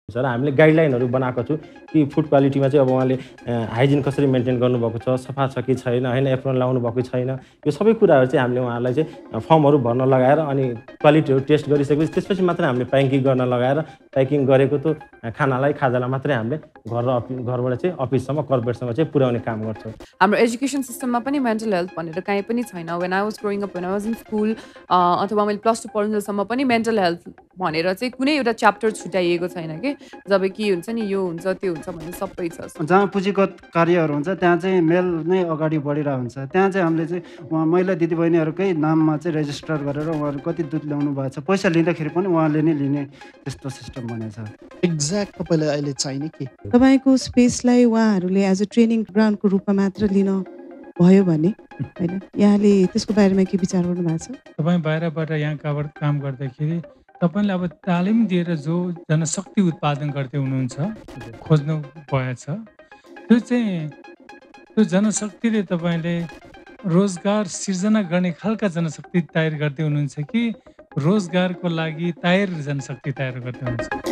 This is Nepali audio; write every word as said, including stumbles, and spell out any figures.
र हामीले गाइडलाइनहरू बनाएको छु कि फुड क्वालिटीमा चाहिँ अब उहाँले हाइजिन कसरी मेन्टेन गर्नुभएको छ, सफा छ कि छैन, होइन, एप्रोन लाउनु भएको छैन, यो सबै कुराहरू चाहिँ हामीले उहाँहरूलाई चाहिँ फर्महरू भर्न लगाएर अनि क्वालिटीहरू टेस्ट गरिसकेपछि त्यसपछि मात्रै हामीले प्याकिङ गर्न लगाएर प्याकिङ गरेको त्यो खानालाई खाजालाई मात्रै हामीले घर र अफि घरबाट चाहिँ अफिससम्म कर्पोरेटसम्म चाहिँ पुर्याउने काम गर्छौँ। हाम्रो एजुकेसन सिस्टममा पनि मेन्टल हेल्थ भनेर काहीँ पनि छैन। When I was growing up, when I was in school अथवा मैले प्लस टू पढ्नुसम्म पनि मेन्टल हेल्थ भनेर चाहिँ कुनै एउटा च्याप्टर छुट्याइएको छैन कि जब कि हुन्छ नि यो हुन्छ त्यो हुन्छ भन्ने सबै छ। जहाँ पुँजीगत कार्यहरू हुन्छ त्यहाँ चाहिँ मेल नै अगाडि बढिरहेको हुन्छ। त्यहाँ चाहिँ हामीले चाहिँ उहाँ महिला दिदीबहिनीहरूकै नाममा चाहिँ रेजिस्टर गरेर उहाँहरू कति दुध ल्याउनु भएको छ पैसा लिँदाखेरि पनि उहाँले नै लिने त्यस्तो सिस्टम बनेको छ। एक्ज्याक्ट तपाईँलाई अहिले चाहिने के? तपाईँको स्पेसलाई उहाँहरूले एज अ ट्रेनिङ ग्राउन्डको रूपमा मात्र लिन भयो भने होइन, यहाँले त्यसको बारेमा के विचार गर्नु भएको छ? तपाईँ बाहिरबाट यहाँ काम गर्दाखेरि तपाईँले अब तालिम दिएर जो जनशक्ति उत्पादन गर्दै हुनुहुन्छ खोज्नु भएछ, त्यो चाहिँ त्यो जनशक्तिले तपाईँले रोजगार सिर्जना गर्ने खालका जनशक्ति तयार गर्दै हुनुहुन्छ कि रोजगारको लागि तयार जनशक्ति तयार गर्दै हुनुहुन्छ?